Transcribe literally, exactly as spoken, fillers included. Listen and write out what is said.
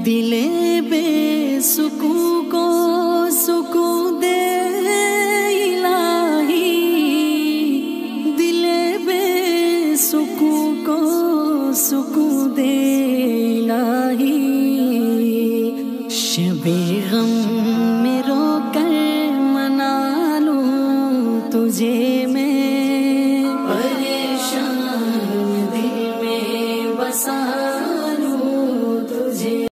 दिले बेसुकूं को सुकून दे इलाही, दिले बेसुकूं को सुकून दे इलाही। शबे गम में रो कर मना लूं तुझे मैं